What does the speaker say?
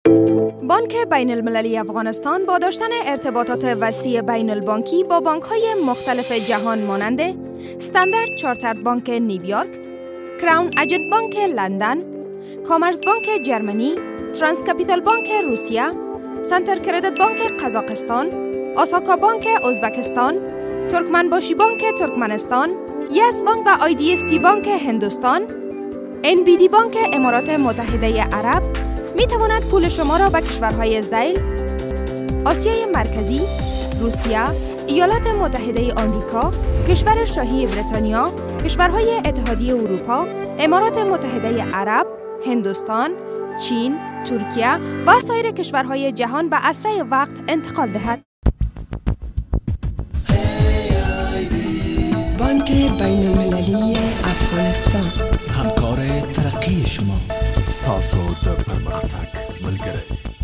بانک بین المللی افغانستان با داشتن ارتباطات وسیع بین البانکی با بانک‌های مختلف جهان مانند استاندارد چارترد بانک نیویورک، کراون اجنت بانک لندن، کامرس بانک جرمنی، ترانس کپیتال بانک روسیه، سنتر کردیت بانک قزاقستان، آساکا بانک ازبکستان، ترکمنباشی بانک ترکمنستان، یس بانک و IDFC بانک هندوستان، NBD بانک امارات متحده عرب می تواند پول شما را به کشورهای ذیل، آسیای مرکزی، روسیه، ایالات متحده آمریکا، کشور شاهی بریتانیا، کشورهای اتحادیه اروپا، امارات متحده عرب، هندوستان، چین، ترکیه و سایر کشورهای جهان به اسرع وقت انتقال دهد. بانک بین المللی افغانستان، همکار ترقی شما، ستاسو د پرمختګ ملګری.